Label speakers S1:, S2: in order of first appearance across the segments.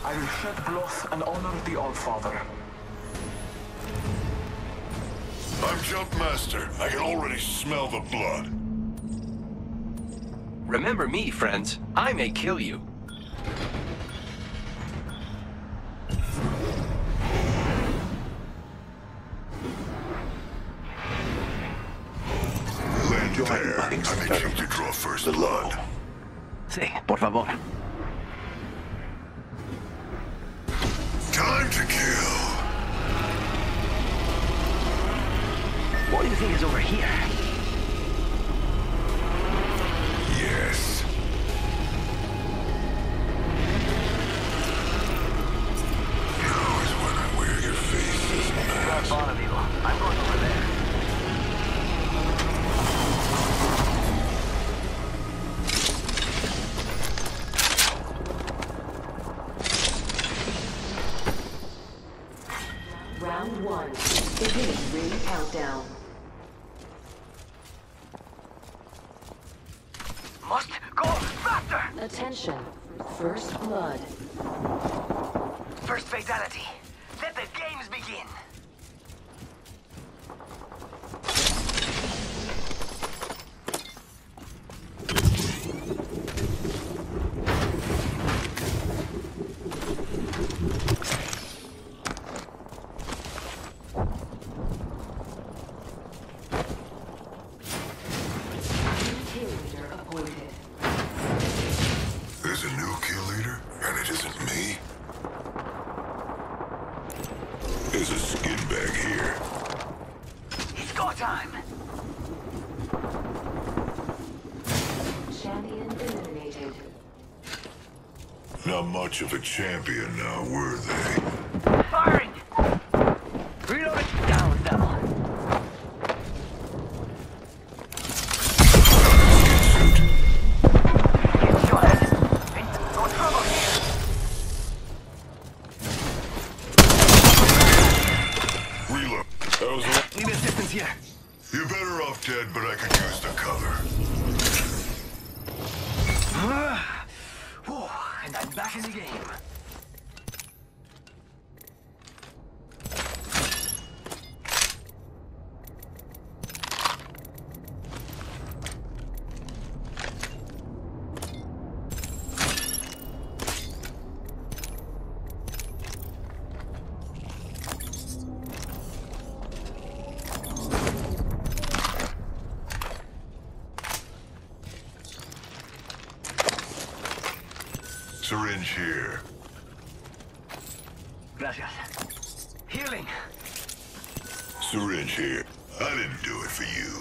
S1: I will shed blood and honor the Allfather.
S2: I'm Jumpmaster. I can already smell the blood.
S3: Remember me, friends. I may kill you.
S2: Land there. I may choose to draw first blood.
S3: Sí, por favor.
S2: Time to kill.
S3: What do you think is over here?
S2: Yes. Now is when I wear your face's mask.
S3: I'm going over there.
S4: Round 1. Beginning ring countdown.
S3: Must go faster!
S4: Attention. First blood.
S3: First fatality. Let the games begin.
S4: Kill leader appointed.
S2: There's a new kill leader, and it isn't me. There's a skin bag here.
S3: It's go time!
S4: Champion eliminated.
S2: Not much of a champion now, were they?
S3: Firing! Reload it! Down, devil. Get shot at. Ain't no trouble here.
S2: Reload. That was a...
S3: Need assistance here.
S2: You're better off dead, but I could use the cover.
S3: Whew, and I'm back in the game.
S2: Syringe here.
S3: Gracias. Healing.
S2: Syringe here. I didn't do it for you.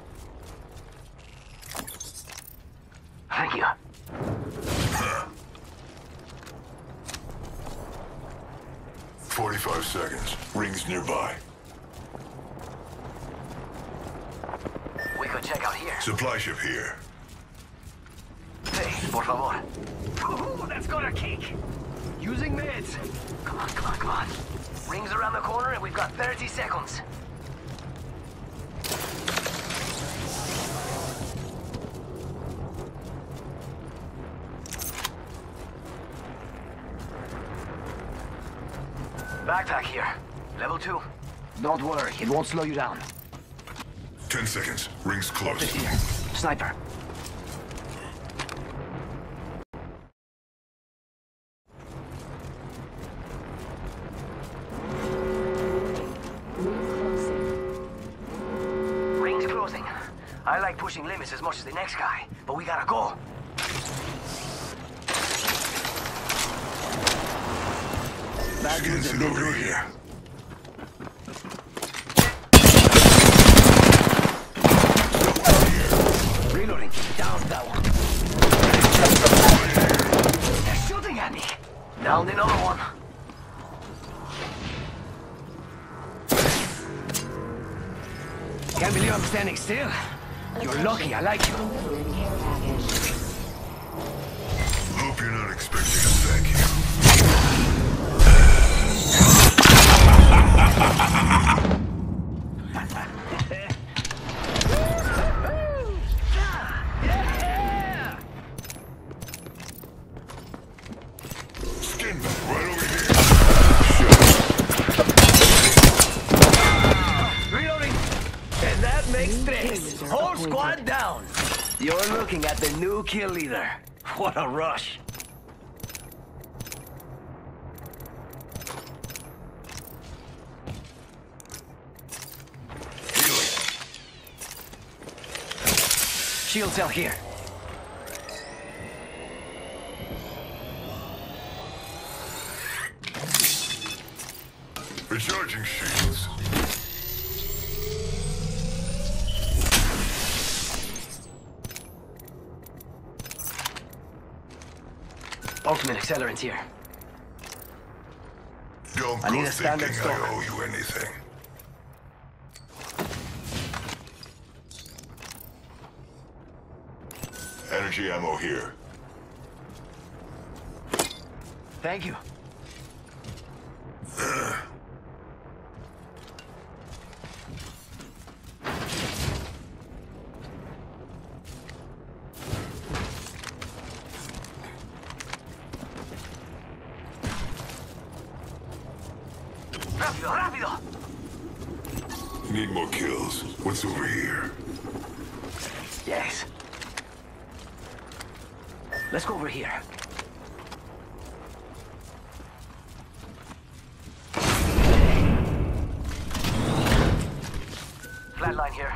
S3: Thank you.
S2: Huh. 45 seconds. Rings nearby.
S3: We could check out here.
S2: Supply ship here.
S3: Hey, por favor. Ooh, that's got a kick. Using meds. Come on, come on, come on. Rings around the corner and we've got 30 seconds. Backpack here. Level 2. Don't worry, it won't slow you down.
S2: 10 seconds. Rings close.
S3: Optic here. Sniper. Ring's closing. I like pushing limits as much as the next guy, but we gotta go. Bad dudes have been through here. Reloading. Down that one. They're shooting at me. Down another one. Can't believe I'm standing still. You're lucky, I like you.
S4: Delivering care package.
S2: Hope you're not expecting a thank you. Skin back, right?
S3: You're looking at the new kill leader. What a rush. Shield cell here.
S2: Recharging shields.
S3: Ultimate accelerant here.
S2: Don't
S3: I need
S2: go
S3: a standard
S2: thinking
S3: stock.
S2: I owe you anything. Energy ammo here.
S3: Thank you. Rápido, rápido!
S2: Need more kills. What's over here?
S3: Yes. Let's go over here. Flatline here.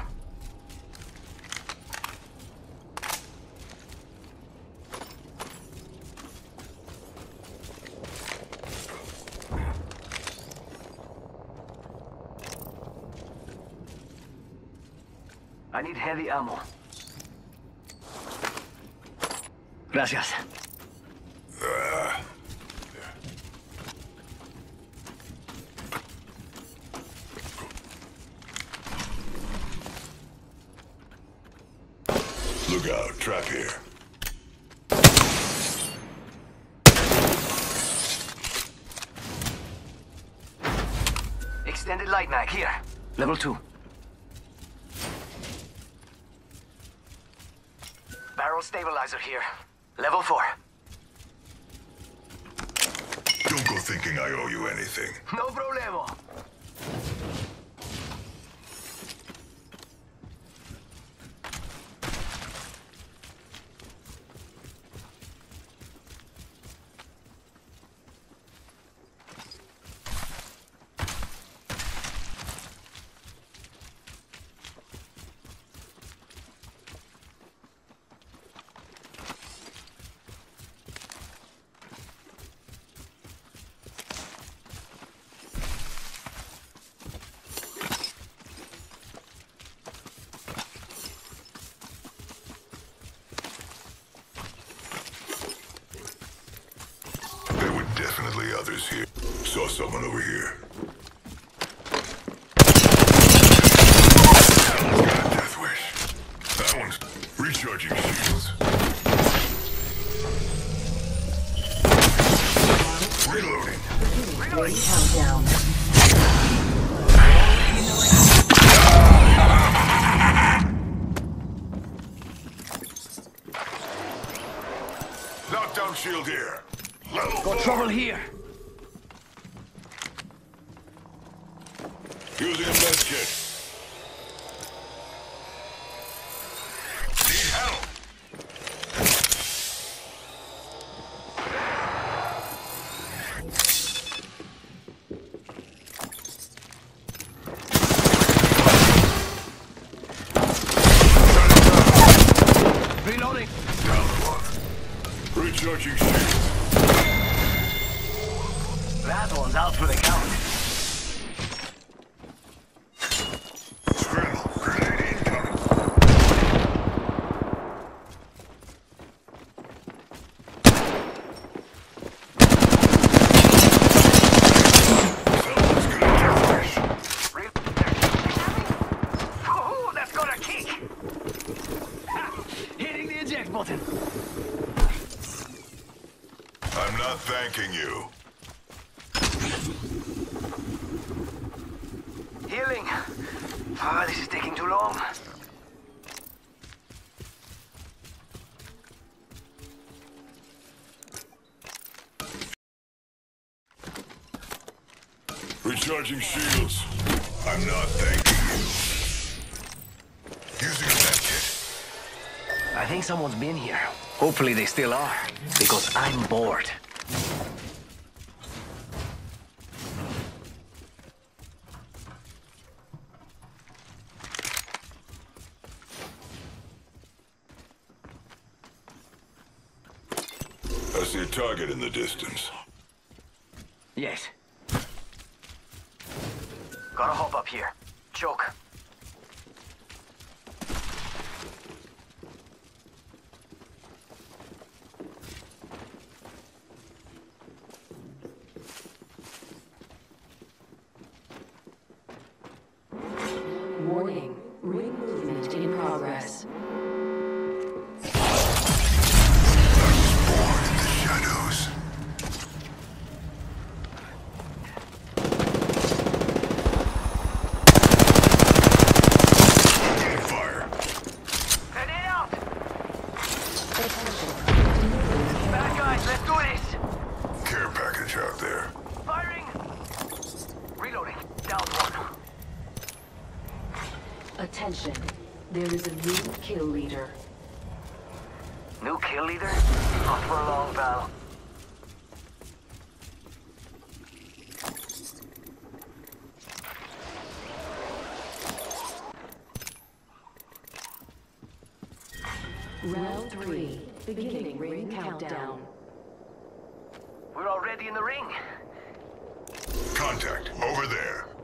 S3: I need heavy ammo. Gracias.
S2: Look out, trap here.
S3: Extended light mag here. Level 2. Barrel stabilizer here. Level 4.
S2: Don't go thinking I owe you anything.
S3: No problemo.
S2: Definitely others here. Saw someone over here. Death wish. That one's recharging shields. Reloading.
S4: Ring countdown.
S2: Knockdown shield here. Level
S3: Got
S2: 4.
S3: trouble here.
S2: Using a med kit. Need help.
S3: Reloading.
S2: Down one. Recharging shields.
S3: That one's out for the count.
S2: Scramble. Grenade incoming. Someone's gonna death wish.
S3: Oh, that's got a kick. Hitting the eject button.
S2: I'm not thanking you.
S3: Healing. Ah, this is taking too long.
S2: Recharging shields. I'm not thanking you. Using a med kit.
S3: I think someone's been here. Hopefully they still are, because I'm bored.
S2: I see a target in the distance.
S3: Yes. Gotta hop up here. Choke.
S4: Warning. Ring movement in progress.
S2: Born in the shadows. Getting fire.
S3: Grenade out! Bad guys, let's do this!
S2: Care package out there.
S3: Firing! Reloading. Down one.
S4: Attention. There is a new kill leader.
S3: New kill leader? Not for long, pal.
S4: Round 3. Beginning ring countdown.
S3: We're already in the ring.
S2: Contact over there.